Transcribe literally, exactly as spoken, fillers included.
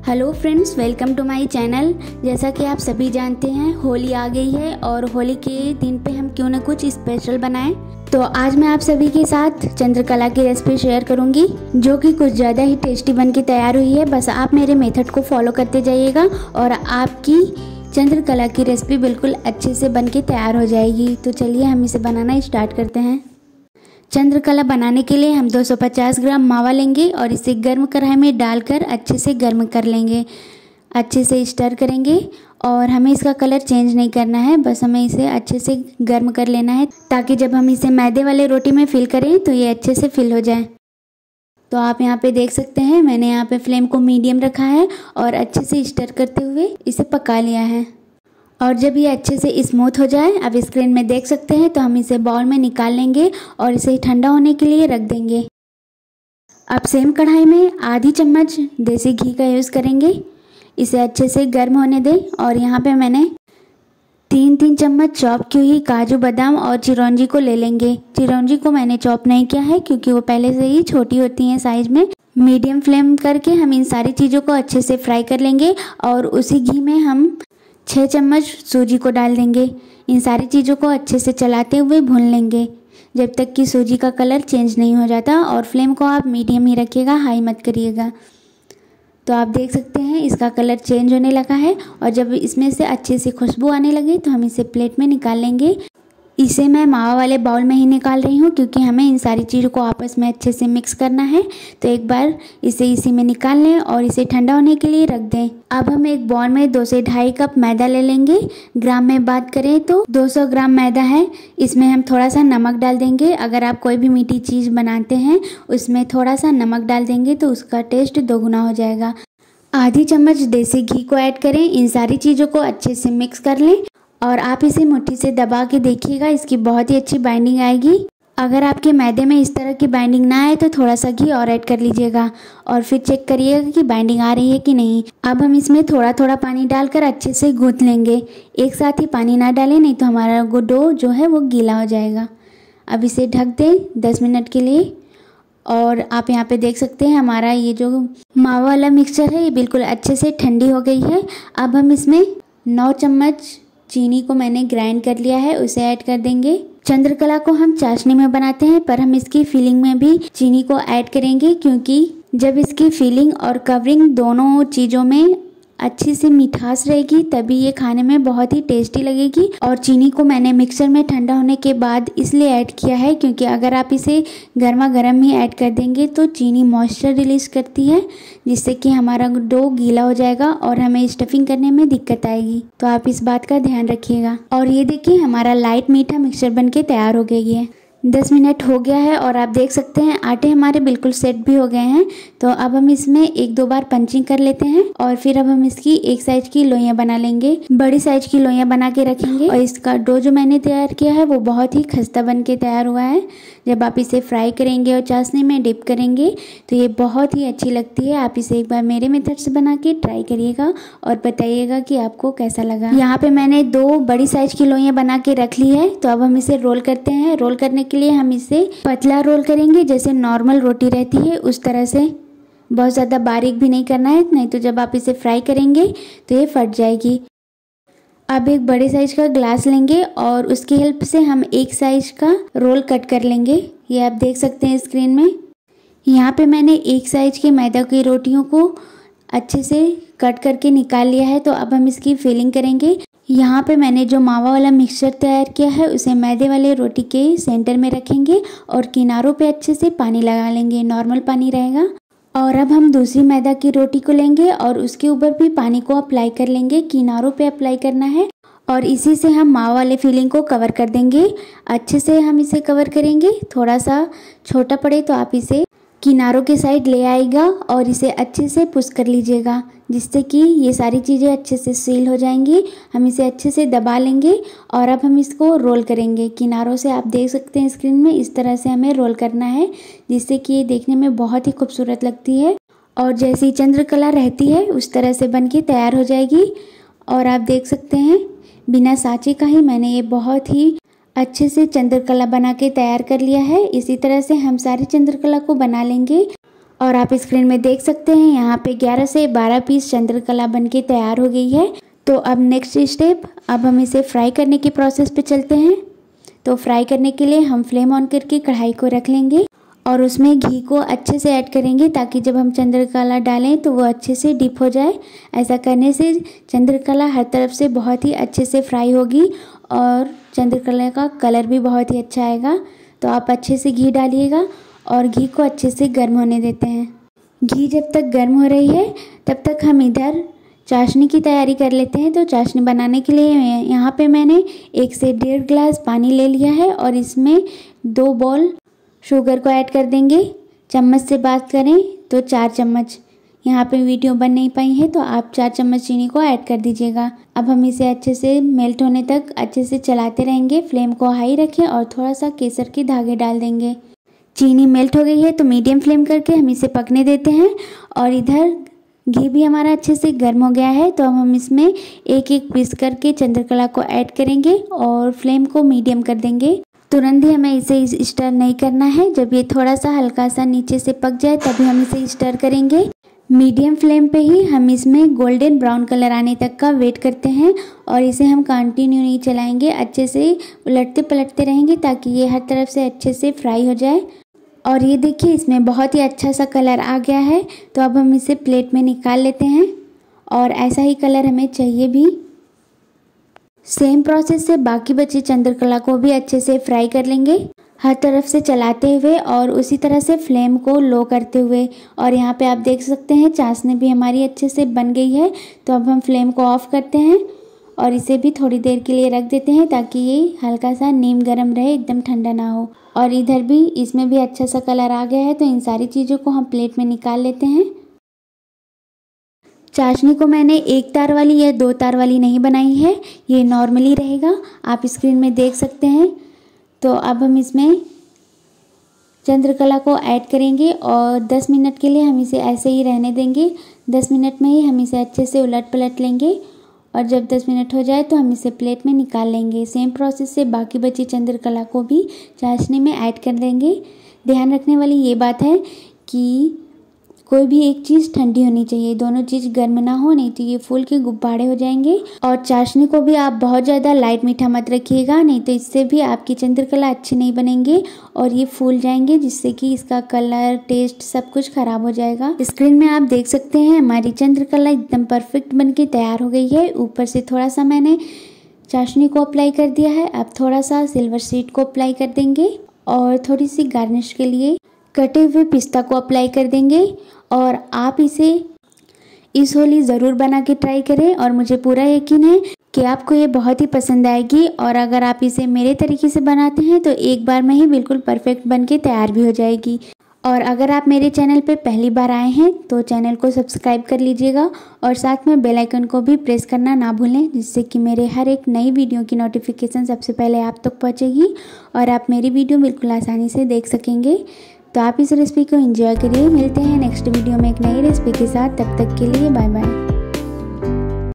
Hello friends, welcome to my channel. जैसा कि आप सभी जानते हैं, होली आ गई है और होली के दिन पे हम क्यों ना कुछ स्पेशल बनाएं। तो आज मैं आप सभी के साथ चंद्रकला की रेसिपी शेयर करूंगी, जो कि कुछ ज़्यादा ही टेस्टी बन के तैयार हुई है। बस आप मेरे मेथड को फॉलो करते जाइएगा और आपकी चंद्रकला की रेसिपी बिल्कुल अच्छे से बन के तैयार हो जाएगी। तो चलिए हम इसे बनाना स्टार्ट करते हैं। चंद्रकला बनाने के लिए हम दो सौ पचास ग्राम मावा लेंगे और इसे गर्म कढ़ाई में डालकर अच्छे से गर्म कर लेंगे। अच्छे से स्टर करेंगे और हमें इसका कलर चेंज नहीं करना है, बस हमें इसे अच्छे से गर्म कर लेना है, ताकि जब हम इसे मैदे वाले रोटी में फिल करें तो ये अच्छे से फिल हो जाए। तो आप यहाँ पे देख सकते हैं, मैंने यहाँ पे फ्लेम को मीडियम रखा है और अच्छे से स्टर करते हुए इसे पका लिया है। और जब ये अच्छे से स्मूथ हो जाए, आप स्क्रीन में देख सकते हैं, तो हम इसे बाउल में निकाल लेंगे और इसे ठंडा होने के लिए रख देंगे। अब सेम कढ़ाई में आधी चम्मच देसी घी का यूज़ करेंगे। इसे अच्छे से गर्म होने दें और यहाँ पे मैंने तीन तीन चम्मच चॉप की हुई काजू बादाम और चिरौंजी को ले लेंगे। चिरौंजी को मैंने चॉप नहीं किया है क्योंकि वो पहले से ही छोटी होती हैं साइज में। मीडियम फ्लेम करके हम इन सारी चीज़ों को अच्छे से फ्राई कर लेंगे और उसी घी में हम छः चम्मच सूजी को डाल देंगे। इन सारी चीज़ों को अच्छे से चलाते हुए भून लेंगे जब तक कि सूजी का कलर चेंज नहीं हो जाता। और फ्लेम को आप मीडियम ही रखिएगा, हाई मत करिएगा। तो आप देख सकते हैं इसका कलर चेंज होने लगा है और जब इसमें से अच्छे से खुशबू आने लगे तो हम इसे प्लेट में निकाल लेंगे। इसे मैं मावा वाले बाउल में ही निकाल रही हूँ क्योंकि हमें इन सारी चीज़ों को आपस में अच्छे से मिक्स करना है। तो एक बार इसे इसी में निकाल लें और इसे ठंडा होने के लिए रख दें। अब हम एक बाउल में दो से ढाई कप मैदा ले लेंगे। ग्राम में बात करें तो दो सौ ग्राम मैदा है। इसमें हम थोड़ा सा नमक डाल देंगे। अगर आप कोई भी मीठी चीज़ बनाते हैं उसमें थोड़ा सा नमक डाल देंगे तो उसका टेस्ट दोगुना हो जाएगा। आधी चम्मच देसी घी को ऐड करें। इन सारी चीज़ों को अच्छे से मिक्स कर लें और आप इसे मुट्ठी से दबा के देखिएगा, इसकी बहुत ही अच्छी बाइंडिंग आएगी। अगर आपके मैदे में इस तरह की बाइंडिंग ना आए तो थोड़ा सा घी और ऐड कर लीजिएगा और फिर चेक करिएगा कि बाइंडिंग आ रही है कि नहीं। अब हम इसमें थोड़ा थोड़ा पानी डालकर अच्छे से गूंथ लेंगे। एक साथ ही पानी ना डालें, नहीं तो हमारा डो जो है वो गीला हो जाएगा। अब इसे ढक दें दस मिनट के लिए। और आप यहाँ पे देख सकते हैं हमारा ये जो मावा वाला मिक्सचर है ये बिल्कुल अच्छे से ठंडी हो गई है। अब हम इसमें नौ चम्मच चीनी को मैंने ग्राइंड कर लिया है, उसे ऐड कर देंगे। चंद्रकला को हम चाशनी में बनाते हैं पर हम इसकी फिलिंग में भी चीनी को ऐड करेंगे, क्योंकि जब इसकी फिलिंग और कवरिंग दोनों चीज़ों में अच्छी सी मिठास रहेगी तभी ये खाने में बहुत ही टेस्टी लगेगी। और चीनी को मैंने मिक्सर में ठंडा होने के बाद इसलिए ऐड किया है क्योंकि अगर आप इसे गर्मा गर्म ही ऐड कर देंगे तो चीनी मॉइस्चर रिलीज करती है, जिससे कि हमारा डो गीला हो जाएगा और हमें स्टफिंग करने में दिक्कत आएगी। तो आप इस बात का ध्यान रखिएगा। और ये देखिए हमारा लाइट मीठा मिक्सचर बन के तैयार हो गई है। दस मिनट हो गया है और आप देख सकते हैं आटे हमारे बिल्कुल सेट भी हो गए हैं। तो अब हम इसमें एक दो बार पंचिंग कर लेते हैं और फिर अब हम इसकी एक साइज की लोइयां बना लेंगे। बड़ी साइज की लोइयां बना के रखेंगे। और इसका डो जो मैंने तैयार किया है वो बहुत ही खस्ता बन के तैयार हुआ है। जब आप इसे फ्राई करेंगे और चाशनी में डिप करेंगे तो ये बहुत ही अच्छी लगती है। आप इसे एक बार मेरे मेथड से बना के ट्राई करिएगा और बताइएगा कि आपको कैसा लगा। यहाँ पे मैंने दो बड़ी साइज की लोइयां बना के रख ली है। तो अब हम इसे रोल करते हैं। रोल करने के लिए हम इसे पतला रोल करेंगे, जैसे नॉर्मल रोटी रहती है उस तरह से। बहुत ज़्यादा बारीक भी नहीं करना है, नहीं तो जब आप इसे फ्राई करेंगे तो ये फट जाएगी। अब एक बड़े साइज का ग्लास लेंगे और उसकी हेल्प से हम एक साइज का रोल कट कर लेंगे। ये आप देख सकते हैं स्क्रीन में। यहाँ पे मैंने एक साइज के मैदा की रोटियों को अच्छे से कट करके निकाल लिया है। तो अब हम इसकी फिलिंग करेंगे। यहाँ पे मैंने जो मावा वाला मिक्सचर तैयार किया है उसे मैदे वाले रोटी के सेंटर में रखेंगे और किनारों पे अच्छे से पानी लगा लेंगे, नॉर्मल पानी रहेगा। और अब हम दूसरी मैदा की रोटी को लेंगे और उसके ऊपर भी पानी को अप्लाई कर लेंगे, किनारों पे अप्लाई करना है। और इसी से हम मावा वाले फिलिंग को कवर कर देंगे। अच्छे से हम इसे कवर करेंगे। थोड़ा सा छोटा पड़े तो आप इसे किनारों के साइड ले आएगा और इसे अच्छे से पुश कर लीजिएगा, जिससे कि ये सारी चीज़ें अच्छे से सील हो जाएंगी। हम इसे अच्छे से दबा लेंगे और अब हम इसको रोल करेंगे किनारों से। आप देख सकते हैं स्क्रीन में इस तरह से हमें रोल करना है, जिससे कि ये देखने में बहुत ही खूबसूरत लगती है और जैसी चंद्रकला रहती है उस तरह से बन के तैयार हो जाएगी। और आप देख सकते हैं बिना साँचे का ही मैंने ये बहुत ही अच्छे से चंद्रकला बना के तैयार कर लिया है। इसी तरह से हम सारी चंद्रकला को बना लेंगे और आप स्क्रीन में देख सकते हैं यहाँ पे ग्यारह से बारह पीस चंद्रकला बनके तैयार हो गई है। तो अब नेक्स्ट स्टेप, अब हम इसे फ्राई करने की प्रोसेस पे चलते हैं। तो फ्राई करने के लिए हम फ्लेम ऑन करके कढ़ाई को रख लेंगे और उसमें घी को अच्छे से ऐड करेंगे ताकि जब हम चंद्रकला डालें तो वो अच्छे से डिप हो जाए। ऐसा करने से चंद्रकला हर तरफ से बहुत ही अच्छे से फ्राई होगी और चंद्रकला का कलर भी बहुत ही अच्छा आएगा। तो आप अच्छे से घी डालिएगा और घी को अच्छे से गर्म होने देते हैं। घी जब तक गर्म हो रही है तब तक हम इधर चाशनी की तैयारी कर लेते हैं। तो चाशनी बनाने के लिए यहाँ पे मैंने एक से डेढ़ गिलास पानी ले लिया है और इसमें दो बॉल शुगर को ऐड कर देंगे। चम्मच से बात करें तो चार चम्मच, यहाँ पे वीडियो बन नहीं पाई है तो आप चार चम्मच चीनी को ऐड कर दीजिएगा। अब हम इसे अच्छे से मेल्ट होने तक अच्छे से चलाते रहेंगे। फ्लेम को हाई रखें और थोड़ा सा केसर के धागे डाल देंगे। चीनी मेल्ट हो गई है तो मीडियम फ्लेम करके हम इसे पकने देते हैं। और इधर घी भी हमारा अच्छे से गर्म हो गया है तो अब हम इसमें एक एक पीस करके चंद्रकला को ऐड करेंगे और फ्लेम को मीडियम कर देंगे। तुरंत ही हमें इसे स्टर नहीं करना है, जब ये थोड़ा सा हल्का सा नीचे से पक जाए तभी हम इसे स्टर करेंगे। मीडियम फ्लेम पे ही हम इसमें गोल्डन ब्राउन कलर आने तक का वेट करते हैं और इसे हम कंटिन्यू नहीं चलाएंगे, अच्छे से उलटते पलटते रहेंगे ताकि ये हर तरफ से अच्छे से फ्राई हो जाए। और ये देखिए इसमें बहुत ही अच्छा सा कलर आ गया है। तो अब हम इसे प्लेट में निकाल लेते हैं और ऐसा ही कलर हमें चाहिए भी। सेम प्रोसेस से बाकी बची चंद्रकला को भी अच्छे से फ्राई कर लेंगे, हर तरफ से चलाते हुए और उसी तरह से फ्लेम को लो करते हुए। और यहाँ पे आप देख सकते हैं चाशनी भी हमारी अच्छे से बन गई है। तो अब हम फ्लेम को ऑफ करते हैं और इसे भी थोड़ी देर के लिए रख देते हैं ताकि ये हल्का सा नीम गर्म रहे, एकदम ठंडा ना हो। और इधर भी इसमें भी अच्छा सा कलर आ गया है तो इन सारी चीज़ों को हम प्लेट में निकाल लेते हैं। चाशनी को मैंने एक तार वाली या दो तार वाली नहीं बनाई है, ये नॉर्मली रहेगा, आप स्क्रीन में देख सकते हैं। तो अब हम इसमें चंद्रकला को ऐड करेंगे और दस मिनट के लिए हम इसे ऐसे ही रहने देंगे। दस मिनट में ही हम इसे अच्छे से उलट पलट लेंगे और जब दस मिनट हो जाए तो हम इसे प्लेट में निकाल लेंगे। सेम प्रोसेस से बाकी बची चंद्रकला को भी चाशनी में ऐड कर देंगे। ध्यान रखने वाली ये बात है कि कोई भी एक चीज़ ठंडी होनी चाहिए, दोनों चीज़ गर्म ना हो, नहीं तो ये फूल के गुब्बारे हो जाएंगे। और चाशनी को भी आप बहुत ज़्यादा लाइट मीठा मत रखिएगा, नहीं तो इससे भी आपकी चंद्रकला अच्छी नहीं बनेंगे और ये फूल जाएंगे जिससे कि इसका कलर, टेस्ट सब कुछ ख़राब हो जाएगा। स्क्रीन में आप देख सकते हैं हमारी चंद्रकला एकदम परफेक्ट बनके तैयार हो गई है। ऊपर से थोड़ा सा मैंने चाशनी को अप्लाई कर दिया है, अब थोड़ा सा सिल्वर सीड को अप्लाई कर देंगे और थोड़ी सी गार्निश के लिए कटे हुए पिस्ता को अप्लाई कर देंगे। और आप इसे इस होली ज़रूर बना के ट्राई करें और मुझे पूरा यकीन है कि आपको ये बहुत ही पसंद आएगी। और अगर आप इसे मेरे तरीके से बनाते हैं तो एक बार में ही बिल्कुल परफेक्ट बन के तैयार भी हो जाएगी। और अगर आप मेरे चैनल पे पहली बार आए हैं तो चैनल को सब्सक्राइब कर लीजिएगा और साथ में बेल आइकन को भी प्रेस करना ना भूलें, जिससे कि मेरे हर एक नई वीडियो की नोटिफिकेशन सबसे पहले आप तक पहुँचेगी और आप मेरी वीडियो बिल्कुल आसानी से देख सकेंगे। तो आप इस रेसिपी को एंजॉय करिए। मिलते हैं नेक्स्ट वीडियो में एक नई रेसिपी के साथ, तब तक के लिए बाय बाय।